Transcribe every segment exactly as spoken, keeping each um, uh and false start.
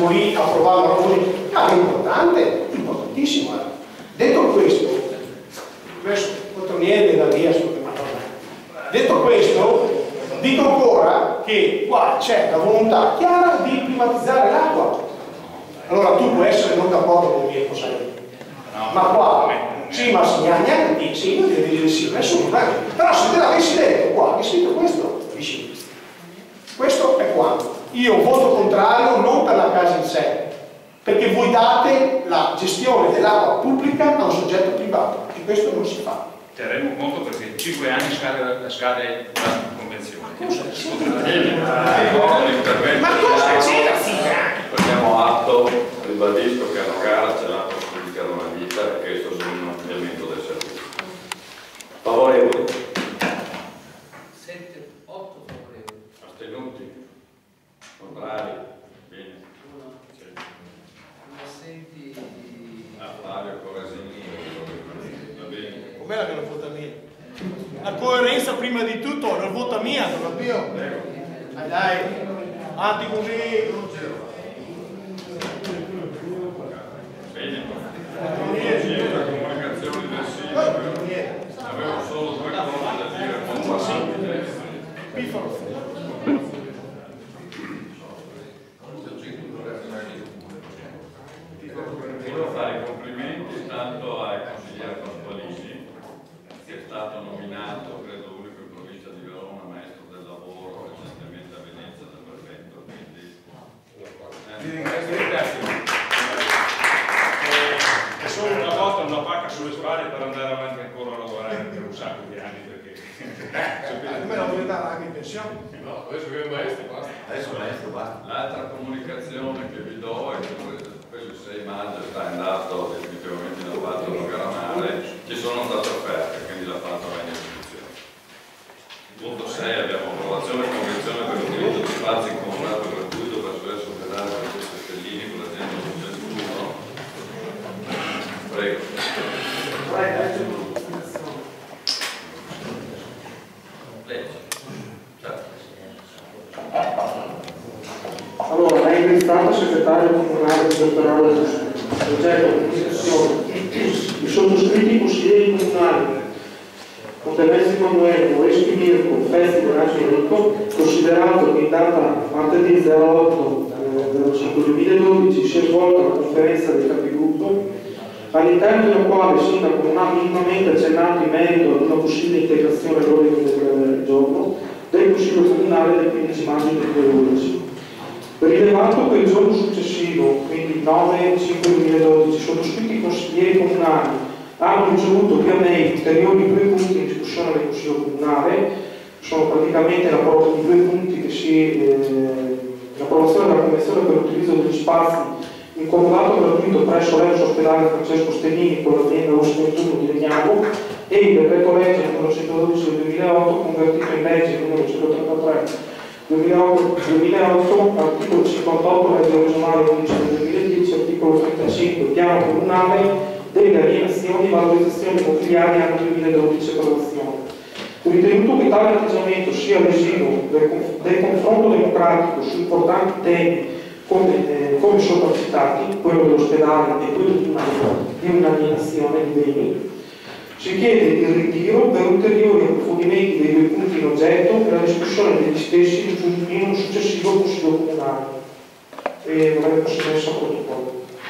siamo lì a provare così, ma è importante, importantissimo. Eh. Detto questo, adesso Cotronieri da lì assolutamente. Detto questo, dico ancora che qua c'è la volontà chiara di privatizzare l'acqua. Allora tu puoi essere non d'accordo con il mio, sai, ma qua, sì, ma si neanche di sì, io devo dire sì, nessuno, però se te l'avessi detto qua, è scritto questo, dici. Questo è quanto. Io voto contrario non per la casa in sé, perché voi date la gestione dell'acqua pubblica a un soggetto privato e questo non si fa. Terremo conto perché in cinque anni scade, scade la convenzione. Ma cosa c'è? Ma cosa c'è? Prendiamo atto, ribadisco che a Nogara c'è l'acqua pubblica da una vita e questo è un ampliamento del servizio. Favorevoli? sette, otto favorevoli. Astenuti? Contrari? Bene. Sì. Assenti. Ah, Flavio Corasini. Va bene. Com'era che non vota mia? La coerenza prima di tutto, non vota mia, non capivo? Dai, dai, avanti così. Bene. La comunicazione del sindaco. Avevo solo due cose da dire molto semplici. Piffaro. Volevo fare i complimenti tanto al consigliere Pasqualini, che è stato nominato, credo unico in provincia di Verona, maestro del lavoro, recentemente a Venezia dal prefetto, quindi Vi ringrazio. È solo una volta una pacca sulle spalle per andare avanti ancora a lavorare per un sacco di anni, perché Come la vuoi dare anche in pensione? No, adesso che è maestro, basta. adesso maestro basta. L'altra comunicazione che vi do è che quello il sei maggio sta andato definitivamente in appalto a Garamare, ci sono state offerte, quindi l'appalto va in esecuzione. Punto sei, abbiamo approvazione e convenzione per l'utilizzo di spazi in comunale gratuito verso verso ospedale per questi stellini con l'azienda duecentouno. Prego. Legge. Certo. Allora, lei è stato segretario comunale di dottorale del progetto di discussione. I sottoscritti consiglieri comunali Montevesi Manuel, Moreschi Mirko, Festi Raggio, considerato che in data martedì zero otto zero cinque duemiladodici si è svolta la conferenza dei capigruppo, all'interno della quale il sindaco non ha minimamente accennato in merito ad una possibile integrazione all'ordine del giorno del Consiglio Comunale del quindici maggio duemiladodici. Rilevato che il giorno successivo, quindi il nove cinque duemiladodici, sottoscritti consiglieri comunali hanno ricevuto via mail ulteriori due punti in discussione del Consiglio Comunale, sono praticamente l'approvazione di due punti che si eh, l'approvazione della Convenzione per l'utilizzo degli spazi in comodato gratuito presso l'ex ospedale Francesco Stellini con l'azienda duecentouno di Legnano e il decreto legge numero centododici del duemilaotto convertito in legge numero centotrentatré duemilaotto, articolo cinquantotto legge regionale undici del duemiladieci, articolo trentacinque piano comunale delle alienazioni e valorizzazioni immobiliari anno duemiladodici approvazione. Ritenuto che tale atteggiamento sia lesivo del, del confronto democratico su importanti temi come, eh, come sopracitati, quello dell'ospedale e quello di un'alienazione di beni, si chiede il ritiro per ulteriori approfondimenti dei due punti in oggetto e la discussione degli stessi in un successivo Consiglio Comunale. E vorrei essere messo a protocollo.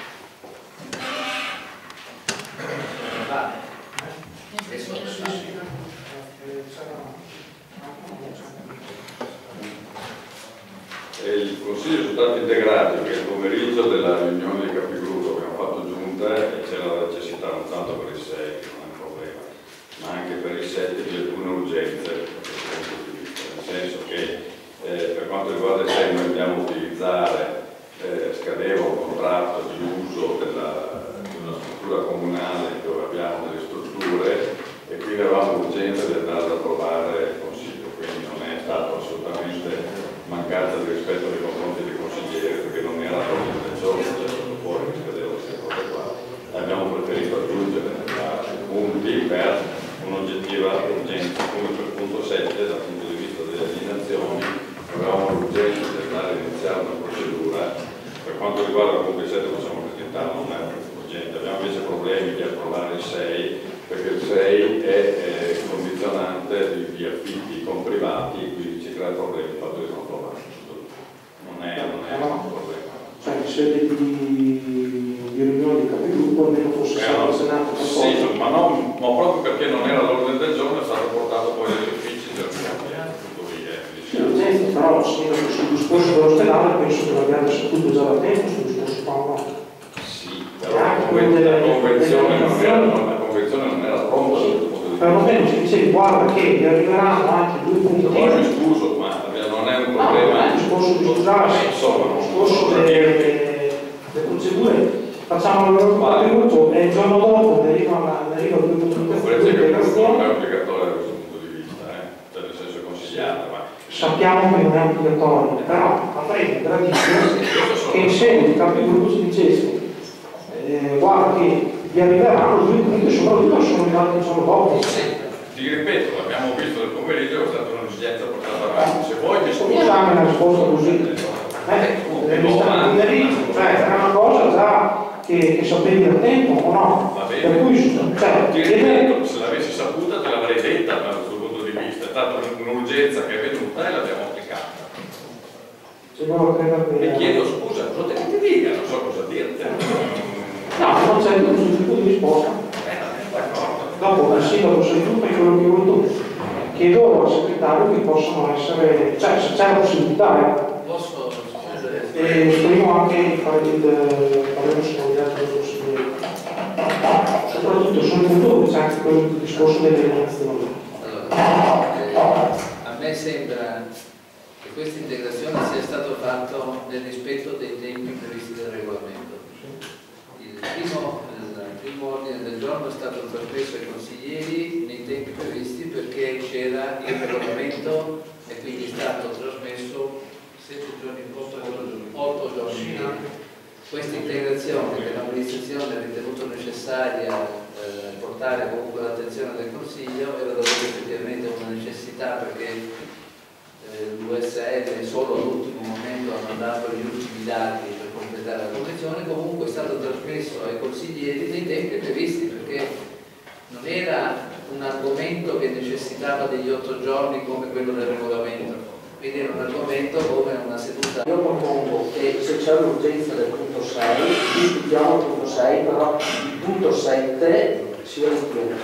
Il Consiglio sono stati integrati perché il pomeriggio della riunione dei capigruppo abbiamo fatto giunta e c'era la necessità non tanto per il sei, che non è un problema, ma anche per il sette di alcune urgenze, nel senso che eh, per quanto riguarda il sei noi dobbiamo utilizzare, eh, scadeva un contratto di uso della, di una struttura comunale dove abbiamo delle strutture e quindi avevamo urgenza di andare ad approvare il Consiglio, quindi non è stato assolutamente mancanza di rispetto nei confronti dei consiglieri perché non era proprio del giorno, c'è stato fuori che scadeva queste cose qua. Abbiamo preferito aggiungere punti per un'oggettiva urgenza, come per punto sette dal punto di vista delle alienazioni avevamo l'urgenza di andare a iniziare una procedura per quanto riguarda comunque il sette possiamo presentare, non è urgente. Abbiamo invece problemi di approvare il sei, perché il sei è, è condizionante di, di affitti con privati, quindi ci crea problemi il fatto di non approvare. Non è, non è un problema. Cioè in sede di, di riunione di capigruppo almeno fosse stato il Senato. Sì, ma, non, ma proprio perché non era l'ordine del giorno è stato portato poi agli uffici del tutto lì, eh, diciamo. Però sul discorso dell'ospedale penso che l'abbiamo saputo già da tempo sul discorso qua no. Sì, però la convenzione non era, la convenzione non era pronta dal punto di vista. Perlomeno ci dicevi guarda che vi arriveranno anche due punti. Poi mi scuso, ma non è un problema. Il discorso di scusarsi, il discorso delle procedure, facciamo il loro gruppo e il giorno dopo ne arriva due comunicazioni. Non è obbligatorio da questo punto di vista, eh? Cioè nel senso consigliata, ma sappiamo che non è obbligatorio, però avrei gradito che in sede di capigruppo si dicesse eh, guarda che vi arriveranno due punti, soprattutto sono arrivati il giorno dopo. ti ripeto, l'abbiamo visto nel pomeriggio, è stata un'esigenza portata avanti. Se vuoi ti Mi dà una risposta così. Eh, pomeriggio, cioè era una cosa già che, che sapevi da tempo o no? Va bene. Per cui, cioè, ti ripeto, se l'avessi saputa te l'avrei detta dal suo punto di vista, è stata un'urgenza che è venuta e l'abbiamo applicata. Se non lo credo Mi bene. chiedo scusa, cosa che ti dica, non so cosa dirti. No, non c'è nessun tipo di risposta. Dopo il sindaco sei tu fai quello che vuoi tu. Chiedo al segretario che possono essere, cioè se c'è la possibilità, eh. Posso scusare? E esprimo anche il parere solidale del consigliere. Soprattutto sul punto dove c'è anche quel discorso delle eliminazioni. Allora, eh, a me sembra che questa integrazione sia stato fatto nel rispetto dei tempi previsti dal regolamento. Il primo, il primo ordine del giorno è stato trasmesso ai consiglieri nei tempi previsti perché c'era il regolamento e quindi è stato trasmesso sette giorni, otto giorni. Questa integrazione che l'amministrazione ha ritenuto necessaria eh, portare comunque all'attenzione del Consiglio era davvero effettivamente una necessità perché eh, l'U S L solo all'ultimo momento ha mandato gli ultimi dati per completare la convenzione, comunque è stato trasmesso ai consiglieri nei tempi previsti perché non era un argomento che necessitava degli otto giorni come quello del regolamento. Quindi era un argomento come una seduta. Io propongo che se c'è l'urgenza del punto sei, discutiamo il punto sei, però il punto sette sia ritiro.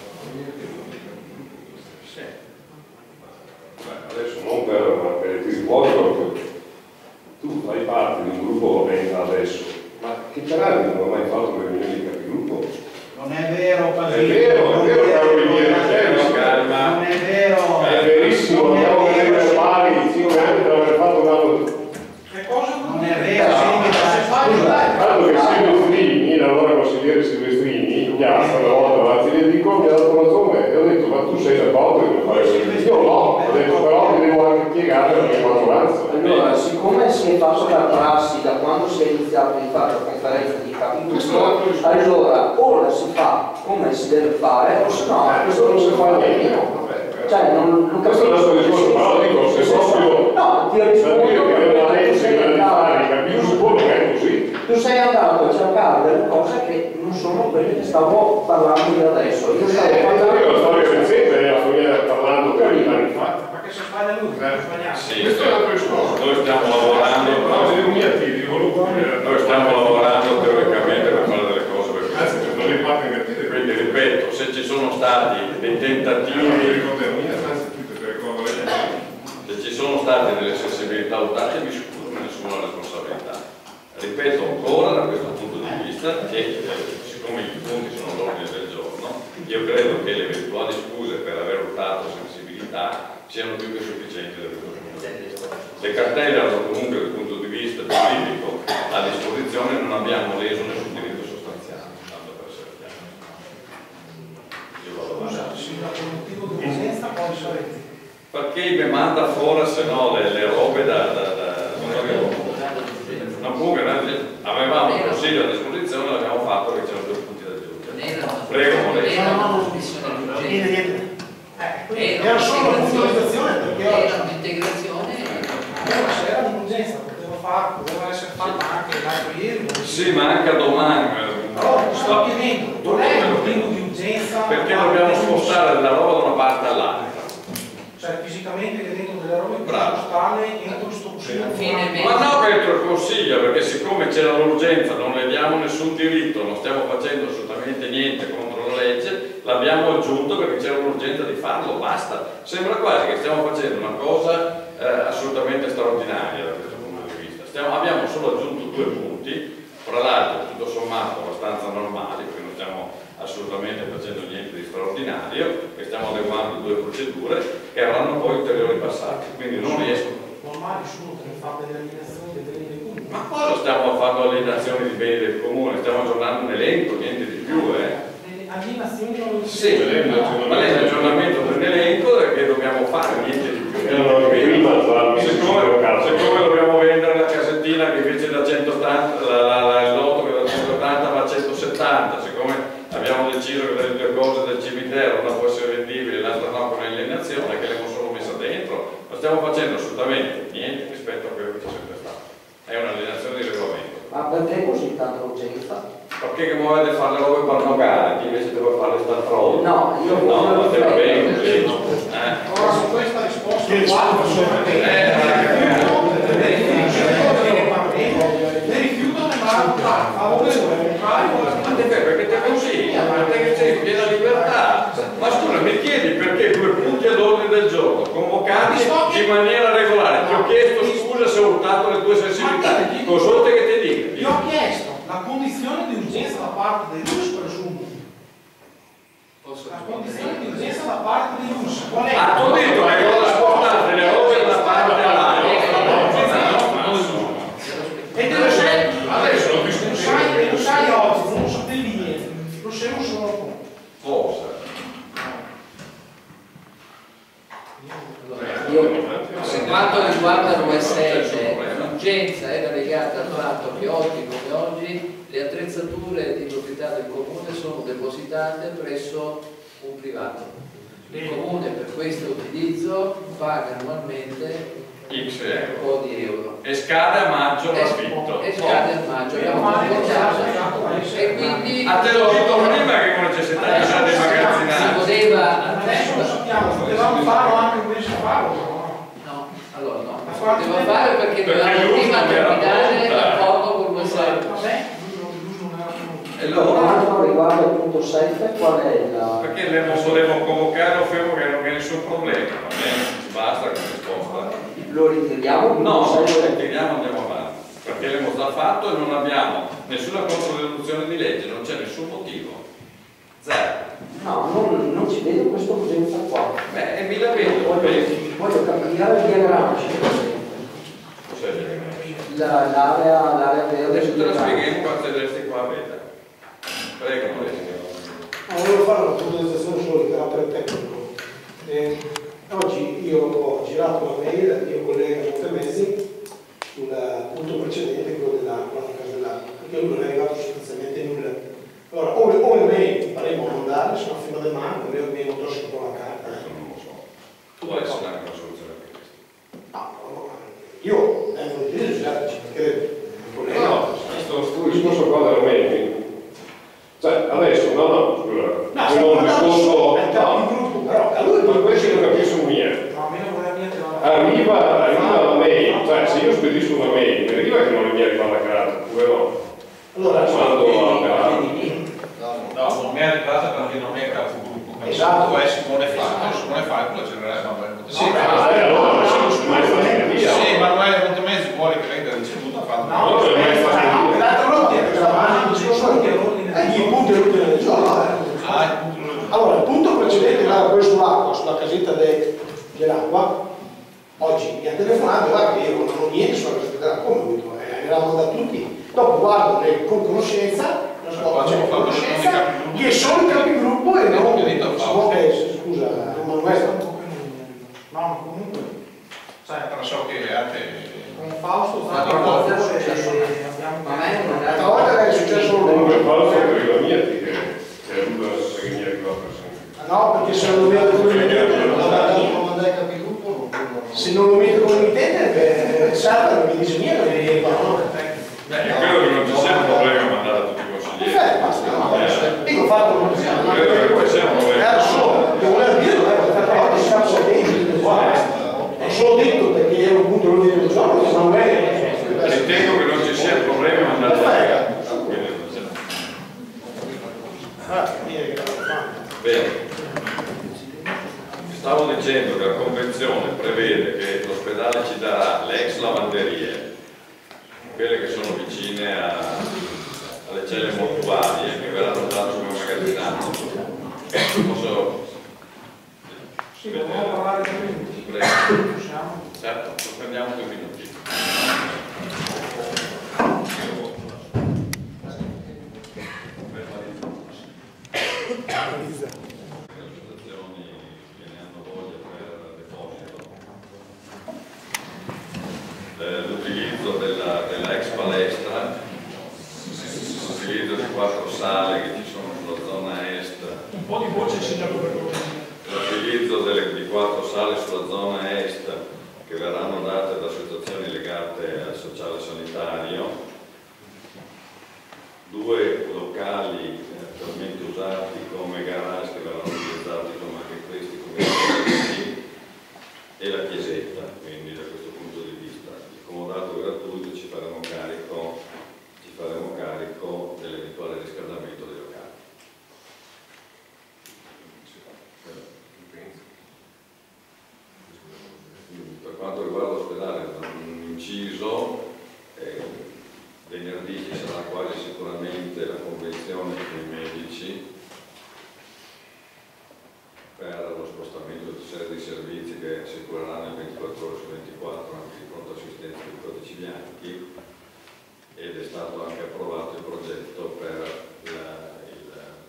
Sì. Beh, adesso non per, per il risvolto, tu fai parte di un gruppo adesso, ma che Carari non ha mai fatto le riunioni di capigruppo? Non è vero, Pasino. È vero, è vero, caro Viviere, calma. Non è vero. È verissimo, Non è abbiamo dei vero. verbali, cinque anni per aver fatto un anno. Che cosa? Non è vero. Tanto che Silvestrini, l'allora consigliere Silvestrini, chiassa una volta davanti le dico, mi ha dato una zona e ho detto ma tu sei d'accordo che fare così? Io no, ho detto però mi devo anche piegare la mia maggioranza. Allora, siccome si è fatto la prassi da quando si è iniziato a fare la conferenza di capigruppo, allora o la si fa come si deve fare o se no Questo non si fa niente. cioè non, non Questo è il nostro discorso, però dico, se proprio no, ti per rispondo dire che è una perché tu legge sei che deve fare, andato capisco non è così. tu sei andato a cercare delle cose che non sono quelle che stavo parlando io adesso. Io stavo Eh, parlando io la storia recente era storia parlando per anni fa. Ma che si sbaglia lui? Sbagliato. Sì, Questo è un altro discorso. noi stiamo lavorando, No, se devo migliati, noi stiamo lavorando teoricamente per fare delle cose per anzi, questo. non le parte invertite. Quindi ripeto, se ci sono stati dei tentativi, se ci sono state delle sensibilità usate, mi scuso, me ne assumo la responsabilità. Ripeto ancora da questo punto di vista che eh, siccome i punti sono all'ordine del giorno, io credo che le eventuali scuse per aver urtato sensibilità siano più che sufficienti da questo punto di vista. Le cartelle erano comunque dal punto di vista giuridico a disposizione, non abbiamo leso nessun diritto sostanziale, tanto per essere chiaro. Io vado avanti. Per motivo di urgenza poi sarete. Perché mi manda fuori se no le, le robe da, da, da non avevo. No, comunque avevamo il consiglio a disposizione, l'abbiamo fatto perché c'erano due punti da aggiungere. Prego, non Moretti. era una trasmissione di urgenza. Era solo una puntualizzazione perché era un'integrazione. era un'urgenza, poteva fare, poteva essere fatta anche anche l'altro ieri. Sì, ma anche a domani. Però sto chiedendo, non è un motivo di urgenza. Perché dobbiamo spostare la roba da una parte all'altra? Cioè fisicamente che dentro delle robe per Bravo. spostarle entro questo consiglio. Ma no, entro il consiglio, perché siccome c'era l'urgenza, non le diamo nessun diritto, non stiamo facendo assolutamente niente contro la legge, l'abbiamo aggiunto perché c'era l'urgenza di farlo, basta. Sembra quasi che stiamo facendo una cosa eh, assolutamente straordinaria da questo punto di vista. Stiamo, abbiamo solo aggiunto due punti, fra l'altro tutto sommato abbastanza normali, perché non stiamo assolutamente facendo niente di straordinario, che stiamo adeguando due procedure che avranno poi ulteriori passaggi, quindi non riesco. Normali sono che fa delle alienazioni dei beni del comune. Ma cosa stiamo facendo alienazioni di beni del comune? Stiamo aggiornando un elenco, niente di più, eh? Delle alienazioni non Sì, ma lei è l'aggiornamento dell'elenco che dobbiamo fare, niente di più. Siccome, siccome dobbiamo vendere la casettina che invece da centottanta, la, la, la, il lotto che da centottanta va a centosettanta, siccome abbiamo deciso che le due cose del cimitero, una può essere vendibile, l'altra no con alienazione, che l'abbiamo solo messa dentro, non stiamo facendo assolutamente niente rispetto a quello che c'è sempre stato. È un'alienazione di regolamento. Ma perché così tanta urgenza? Perché che muovete fare le robe parnogate, invece deve farle st'altro? No, io no, ma te va bene così. Eh. Ora su questa risposta le rifiuto ne va favorevole, Ma te fai perché te così, ma te che sei in piena libertà. Ma scusa, mi chiedi perché due punti all'ordine del giorno, convocati in maniera regolare. Ti ho chiesto scusa se ho urtato le tue sensibilità. Cosa vuoi che ti dica? Io ho chiesto la condizione di urgenza da parte dei russi, presumo. La condizione di urgenza da parte dei russi. Qual è? Ah, tu hai detto che cosa spostare le robe da una parte all'altra. E te lo sai, adesso lo sai, lo sai oggi, non lo sapevi niente, lo sai solo dopo. Forse. Per quanto riguarda l'U S L, l'urgenza era legata al fatto che oggi come oggi le attrezzature di proprietà del comune sono depositate presso un privato. Il comune per questo utilizzo paga annualmente X un po' di euro. E scade a maggio l'affitto. E scade a maggio, abbiamo concordato e quindi a te l'ho detto prima che con necessità di usare dei magazzinati. si poteva Adesso lo sappiamo, potevamo farlo anche un mese fa. no, allora no, si poteva fare perché dovevamo prima terminare l'accordo con il Consiglio. Vabbè, l'uso non era venuto. E Per allora, quanto riguarda il punto sette, qual è la... perché le non volevo convocare, o fermo che non c'è nessun problema, va bene? Basta con risposta. Lo ritiriamo? il No, punto non sette? lo ritiriamo, andiamo avanti, perché l'abbiamo già fatto e non abbiamo nessuna controdeduzione di legge, non c'è nessun motivo. Zero. No, non, non ci vedo questa urgenza qua. Beh, e mi la vedo, Voglio, bene. voglio capire il diagramma. Cos'è il diagramma? La- L'area l'area verde. Adesso te lo del diagramma. spieghiamo quanto resti qua a veda. Prego, Maria. Ah, volevo fare una puntualizzazione solo di carattere tecnico. Eh, oggi io ho girato una mail al mio collega Montemesi sul punto precedente, quello dell'acqua, la casa dell'acqua, perché lui non è arrivato sostanzialmente nulla. Allora, o le, o le mail faremo a mandare, sono a firma del manco, io mi non so con la carta. Non lo so. Può essere anche una soluzione per questo. No, no, no, io vengo di dire, perché il collega... No, questo discorso qua della mail, cioè adesso, no, no, scusa, No, è un discorso, è un gruppo, però a lui ma questo non capisco niente. No, a me non voleva niente. Arriva, arriva la mail, cioè se io spedisco una mail, mi arriva che non mi arriva alla carta, oppure no? allora, Quando a No, non mi è arrivata perché non è capogruppo. Esatto. È Simone Falco, Simone Falco la generale Emanuele Montemesi. Sì, Ah, eh, allora, ma sì, ma è stata via. Sì, Emanuele Montemesi vuole che venga ricevuta, fa no, non è stato l'altro notte è la base del discorso che i punti all'ordine del giorno. Ah, il punto non è Allora, il punto precedente era quello sull'acqua, sulla casetta de- dell'acqua. Oggi mi ha telefonato, guarda che io non ho niente sulla casetta dell'acqua, come ho detto, eh, eravamo da tutti. Dopo guardo nel- con conoscenza, non so, Quando c'è ho fatto conoscenza, le capigruppo, che sono i capigruppo e non... Ho detto a Fausto. eh, scusa, Emanuele. No, comunque, sai, però so che anche con Fausto Ma sta di cosa è parlando e successo? abbiamo... Ma a me non L'altra volta è successo comunque un... falso è per la mia che che è avuto la stessa che mi è arrivata sempre. No, perché se non lo vedo come emittente, se non lo metto come emittente, beh, Sara non mi dice niente, mi viene no? Beh, Dico fatto non siamo. Era solo, che voleva dire, non era per fare si fa sapere, ho solo detto perché ero appunto l'ordine del giorno, ma non è. Ritengo che non ci sia problemi a mandare la bene. Stavo dicendo che la convenzione prevede che l'ospedale ci darà le ex lavanderie, quelle che sono vicine a, alle celle mortuarie, che verranno usate come magazzinato. Posso vedere? Certo, sospendiamo due minuti. L'utilizzo della, della ex palestra, l'utilizzo di quattro sale che ci sono sulla zona est, Un po' di voce c'è già per l'utilizzo delle, di quattro sale sulla zona est che verranno date da associazioni legate al sociale sanitario, due locali attualmente usati come garage che verranno utilizzati come anche questi come garaggi, e la chiesetta. Quindi da questo punto di vista il comodato gratuito ci faremo carico, ci faremo carico dell'eventuale riscaldamento dei locali. Per quanto riguarda l'ospedale, un inciso, eh, venerdì ci sarà quasi sicuramente la convenzione con i medici per lo spostamento di serie di servizi che assicureranno il ventiquattro ore su ventiquattro anche di pronta assistenza dei codici bianchi, ed è stato anche approvato il progetto per, la, il,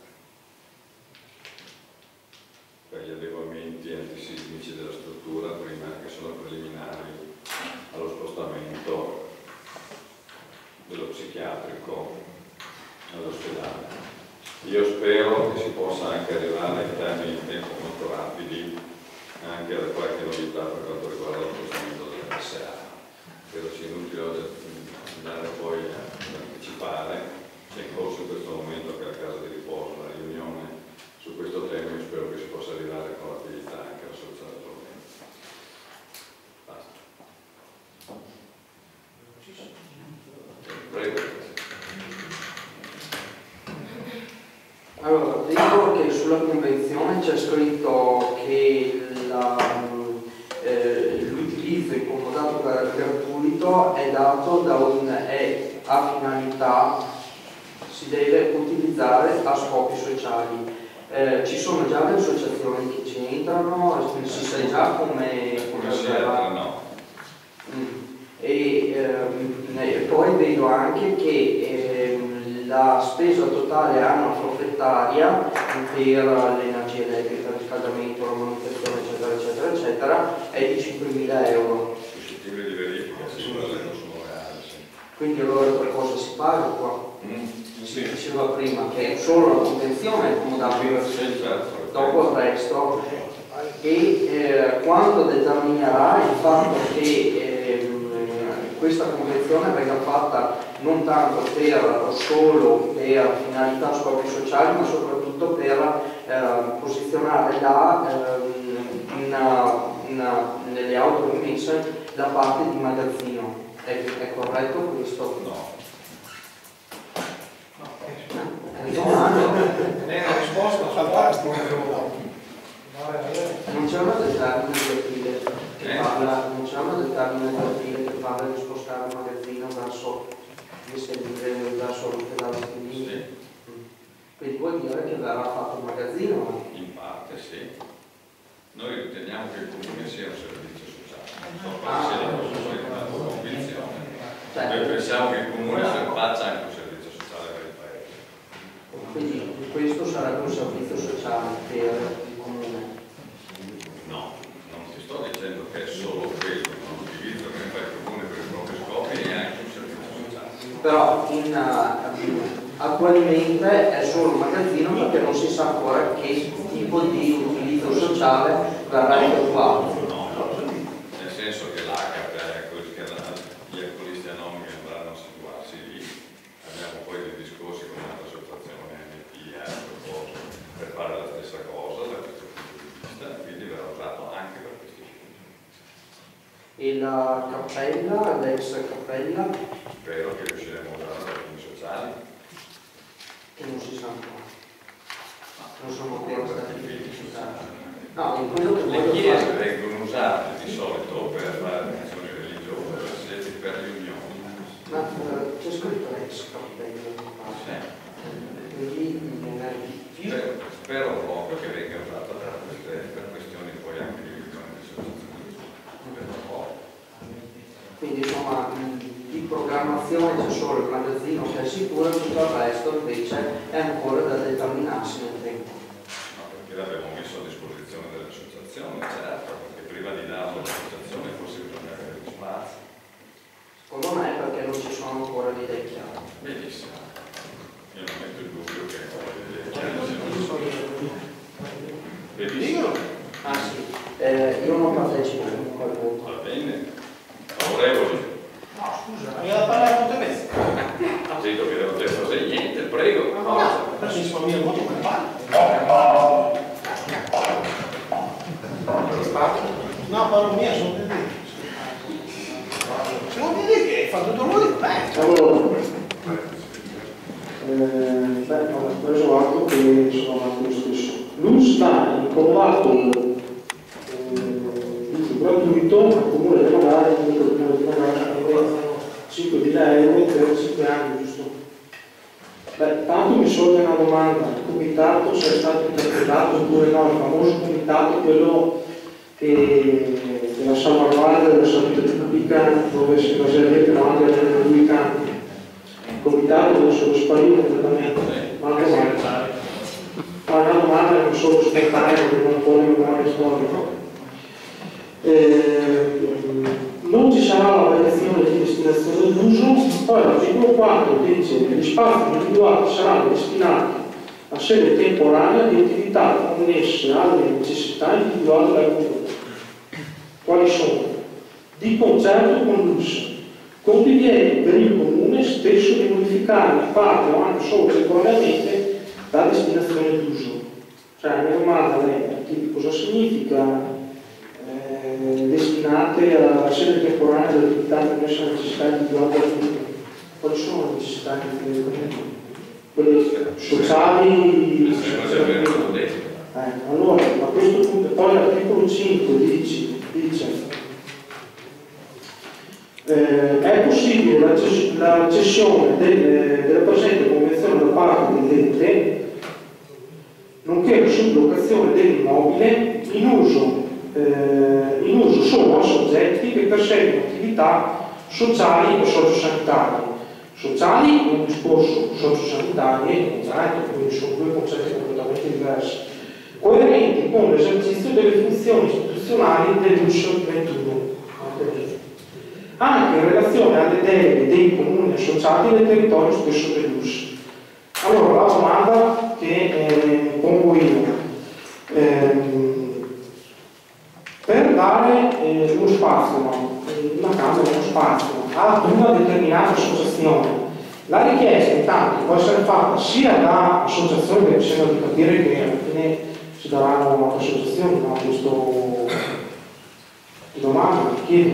per gli adeguamenti antisismici della struttura, prima che sono preliminari allo spostamento dello psichiatrico all'ospedale. Io spero che si possa anche arrivare in termini di tempo molto rapidi anche a qualche novità per quanto riguarda lo spostamento della S A. Credo sia inutile oggi andare poi ad anticipare, c'è in corso in questo momento anche la casa di riposo, una riunione su questo tema, io spero che si possa arrivare con rapidità anche alla soluzione del problema. Basta. Prego. Allora, dico che sulla convenzione c'è scritto che eh, l'utilizzo in comodato gratuito è dato da un è a finalità, si deve utilizzare a scopi sociali. Eh, ci sono già le associazioni che ci entrano, si sa già come come si entra, no. Mm. E, ehm, e poi vedo anche che ehm, la spesa totale anno forfettaria per l'energia elettrica, il riscaldamento, la manutenzione eccetera eccetera eccetera è di cinquemila euro. Suscettibile di verifica, sì, non sono reali, sì. Quindi allora per cosa si paga qua? Mm. Si diceva prima che solo la convenzione è accomodabile, dopo il resto, e eh, quando determinerà il fatto che eh, questa convenzione venga fatta non tanto per solo per finalità scopi sociali, ma soprattutto per eh, posizionare là eh, una, una, nelle auto rimesse la parte di magazzino. È, è corretto questo? No. È una risposta fantastica. Non c'è una determine di aprile che parla, non c'è una determine di aprile che parla di spostare il magazzino verso verso l'ospedale Stendini. Sì. Quindi vuol dire che verrà fatto un magazzino? In parte sì. Noi riteniamo che il comune sia un servizio sociale, non so quale Ah. sia la nostra convinzione. Cioè, Noi pensiamo che il comune faccia anche un servizio sociale per il paese. quindi questo sarebbe un servizio sociale per il comune. No, non ti sto dicendo che è solo quello, un utilizzo che fa il comune per i propri scopi è anche un servizio sociale. Però in, uh, attualmente è solo un magazzino perché non si sa ancora che tipo di utilizzo sociale verrà effettuato. No, nel senso che l'A C A P, gli alcolisti anonimi andranno a situarsi lì, abbiamo poi dei discorsi con un'altra associazione la cappella, l'ex cappella. Spero che riusciremo a usare i fini sociali. Che non si sa ancora. Non sono ancora stati identificati. No, in quello che Le voglio chiese fare... vengono usate di solito per fare funzioni religiose, per sedi, per riunioni. Ma uh, c'è scritto l'ex cappella, mi pare. Quindi non è... Spero, spero proprio che venga usata per, queste, per questioni poi anche di riunioni di associazionismo. Spero proprio. Quindi insomma di programmazione c'è solo il magazzino che è sicuro, tutto il resto invece è ancora da determinarsi nel tempo. No, perché l'abbiamo messo a disposizione dell'associazione, certo, perché prima di darlo all'associazione forse bisogna avere gli spazi. Secondo me è perché non ci sono ancora le idee chiare. Benissimo. Io non metto in dubbio che le idee chiare siano. Benissimo. Ah sì, eh, io non partecipo comunque al voto. Va bene. Favorevoli? No, scusa, ma io da parlare con te mezzo. Ha detto che non devo fare niente, prego. No, no, adesso mi sono il voto come parlo. No, parlo mia, sono te te. Sono te te che hai fatto tutto lui, beh. Allora, eh, beh, ho preso atto che sono avanti lo stesso. L'U S sta in combatto eh, gratuito al comune di Nogara, comunque il comune di Nogara, cinquemila euro per cinque anni, giusto? Beh, tanto mi sorge una domanda, il comitato se è stato interpretato oppure no, il famoso comitato, quello che, della salvaguardia della salute pubblica, dove si baserebbero anche le due campi. Il comitato deve solo sparire completamente, ma la domanda, ma una domanda è non solo spettacolo, che non può memoria storica. Eh, non ci sarà la variazione di destinazione d'uso, poi l'articolo quattro dice che gli spazi individuati saranno destinati a sede temporanea di attività connesse alle necessità individuali dal comune. Quali sono? Di concerto con l'U S, con divieto per il comune stesso di modificare in parte o anche solo temporaneamente la destinazione d'uso. Cioè, la mia domanda è cosa significa eh, destinate alla sede temporanea dell'attività connessa alle necessità individuali del comune? Quali sono le necessità del comune? Quelle sociali? Eh, allora, a questo punto, poi l'articolo cinque dice, dice eh, è possibile la, ces la cessione del, della presente convenzione da parte dell'ente, nonché la sublocazione dell'immobile in uso, eh, in uso solo a soggetti che perseguono attività sociali o sociosanitarie. Sociali è un discorso, sociosanitarie, esatto, quindi sono due concetti completamente diversi, coerenti con l'esercizio delle funzioni istituzionali dell'U S ventuno, anche in relazione alle deleghe dei comuni associati nel territorio stesso dell'U S. Allora, la domanda che eh, pongo io, ehm, per dare eh, uno spazio, no? una Camera, uno spazio ad una determinata associazione, la richiesta intanto può essere fatta sia da associazioni, perché mi sembra di capire che alla fine si daranno associazioni, no? Questo ti domando, ti chiedo.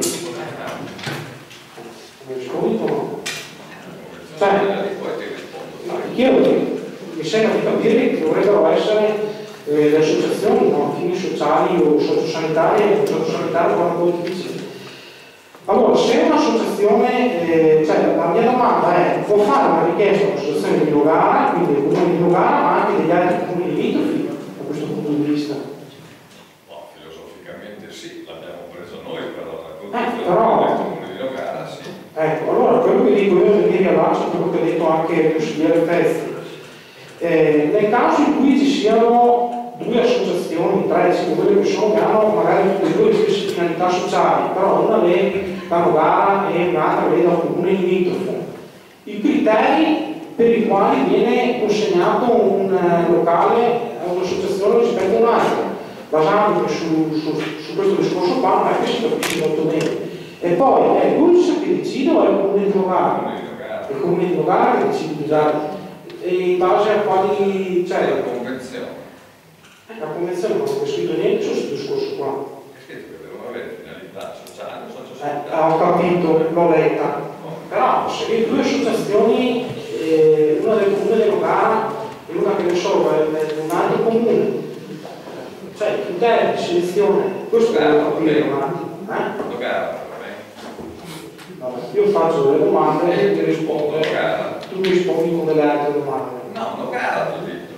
Mi rispondi o no? Cioè, ti chiedo, mi sembra di capire che dovrebbero essere eh, le associazioni, no? Fini sociali o sociosanitarie, sociosanitarie quando poi ti dice. Allora, se un'associazione, eh, cioè la mia domanda è, può fare una richiesta all'associazione di Nogara, quindi del comune di Nogara, ma anche degli altri comuni limitrofi, da questo punto di vista? No, filosoficamente sì, l'abbiamo preso noi, però la eh, però, del comune di Nogara sì. Ecco, allora quello che dico io mi riallaccio a quello che ha detto anche il consigliere Pezzi. Eh, nel caso in cui ci siano due associazioni, tre, cinque, quelle che sono, che hanno magari tutte e due le stesse finalità sociali, però una vede da Nogara e un'altra vede da un comune limitrofo, i criteri per i quali viene consegnato un uh, locale a un'associazione rispetto a un'altra, basandomi su, su, su questo discorso qua, ma è che si capisce molto bene. E poi è l'U S che decide o è il comune di Nogara? È il comune di Nogara che decide di usare. E in base a quali c'è? Cioè, la convenzione. La convenzione non è scritto niente su questo discorso qua. È scritto che devono avere finalità sociali sociale, socio Eh, ho capito, l'ho letta. Però se vedi due associazioni, eh, una del comune di Nogara e una che ne so, è di un altro comune, cioè il criterio di selezione, questo devo capire un attimo. Eh? Nogara, va bene. Vabbè, io faccio delle domande e ti rispondo. Nogara. Tu mi rispondi con delle altre domande. No, Nogara ti ho detto.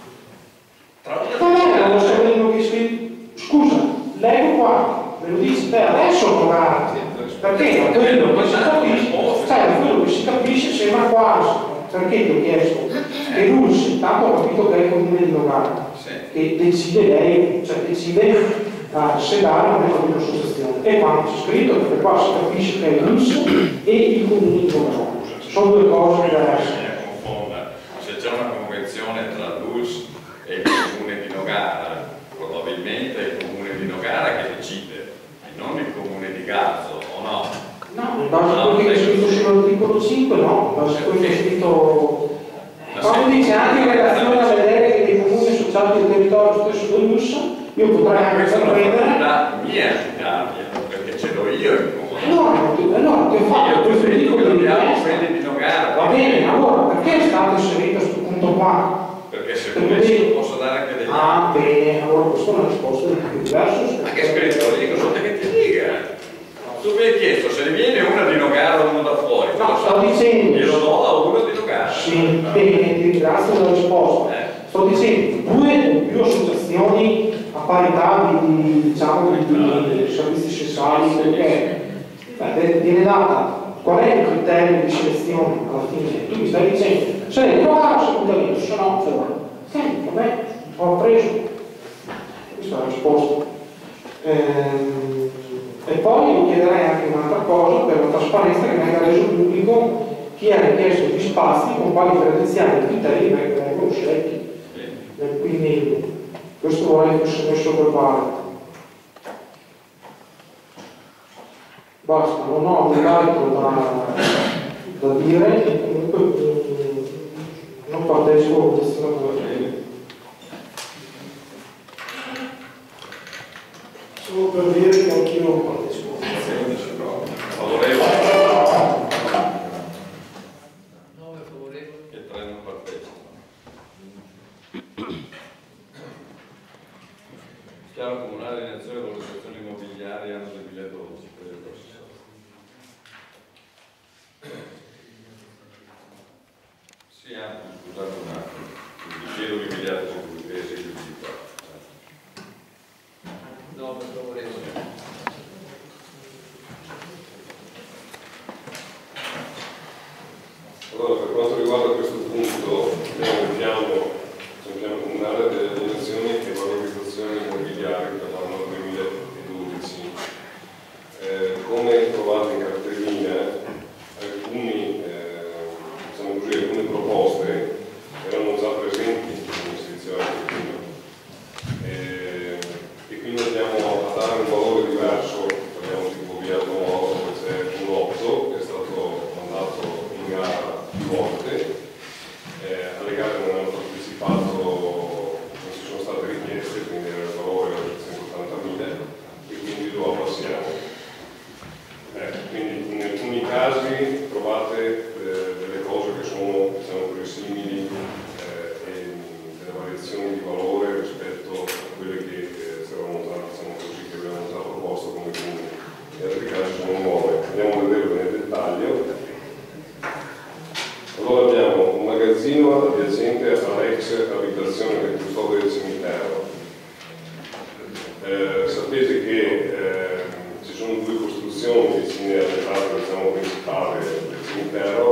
Tra Ma no, non so quello che scrivi. Scusa, leggo qua, me lo dici te adesso Nogara. Perché da quello che si capisce, cioè da quello che si capisce sembra quasi, perché ti ho chiesto che Rulsi, tanto ho capito che è il comune di Nogara, che decide lei, cioè decide a sedare una associazione. E quando c'è scritto, perché qua si capisce che è Rulsi e il comune di Nogara. Sono due cose diverse. Se c'è una convenzione tra l'U S e il comune di Nogara, probabilmente è il comune di Nogara che decide, e non il comune di Gazzo, o no? No, in base a quello che è scritto sull'articolo cinque, no, in base a quello che è scritto. Quando dice anche in relazione alle deleghe dei comuni associati al territorio stesso dell'U S, io potrei anche prendere. La mia Italia, perché ce l'ho io il comune. No, tu, allora ti ho fatto questo tipo di richiesta. Quelli di Nogara. Va bene, allora perché è stato inserito questo punto qua? Perché se volessi posso dare anche degli Ah, bene, allora questa è una risposta di diverso. Ma che scritto lì? Cosa vuoi che ti dica? Tu mi hai chiesto se ne viene una di Nogara o uno da fuori. No, sto dicendo. Glielo do a uno di Nogara. Sì, bene, ti ringrazio della risposta. Eh. Sto dicendo due o più associazioni a parità di, diciamo, di, di servizi sociali, perché beh, viene data qual è il criterio di selezione alla fine. Tu mi stai dicendo, se devi provare assolutamente, se no, fuori. Senti, vabbè, ho preso. Questa è la risposta. Ehm, e poi io chiederei anche un'altra cosa per la trasparenza, che venga reso pubblico chi ha richiesto gli spazi con quali credenziali e criteri vengono scelti. Quindi questo vorrei fosse messo per parte. Basta, non ho altro da, da dire e comunque mh, non partecipo alla votazione. Solo per dire che anch'io non partecipo. Favorevole. nove favorevoli. E tre non partecipano. Piano comunale di azione con le sezioni immobiliari anno duemiladodici. Sì, anche, scusate un attimo, il cielo immobiliare su cui si giudica. nove favorevoli. Allora, per quanto riguarda questo punto, abbiamo un piano, un piano comunale delle dimensioni e valorizzazioni immobiliari per l'anno duemiladodici. Eh, come trovate in cartellina, alcuni, eh, diciamo così, alcune proposte erano già presenti in sezione prima. Eh, e quindi andiamo a dare un valore diverso, parliamo tipo via Nuovo, dove c'è un otto che è stato mandato in gara più volte, eh, alle gare non hanno partecipato, non ci sono state richieste, quindi era il valore era centottantamila e quindi lo abbassiamo. Eh, quindi in alcuni casi trovate eh, delle cose che sono, diciamo, più simili eh, e delle variazioni di valore rispetto a quelle che eh, c'erano già, diciamo così, che avevamo già proposto come comune. In altri casi sono nuove. Andiamo a vederlo nel dettaglio. Allora abbiamo un magazzino adiacente all'ex abitazione del custode del cimitero. Eh, sapete che eh, ci sono due costruzioni vicine all'entrata, diciamo, principale del cimitero